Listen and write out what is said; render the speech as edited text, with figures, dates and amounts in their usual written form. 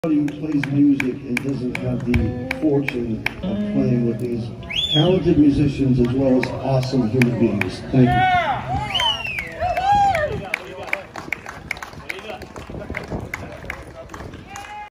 Who plays music and doesn't have the fortune of playing with these talented musicians as well as awesome human beings. Thank you.